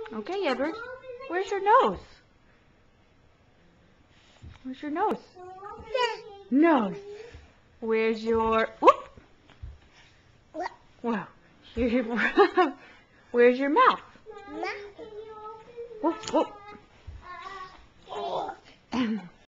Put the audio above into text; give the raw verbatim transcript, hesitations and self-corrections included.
Okay, Edward. Where's your nose? Where's your nose? Nose. Where's your... Whoop. Wow. Here's your... Where's your mouth? Whoop, whoop.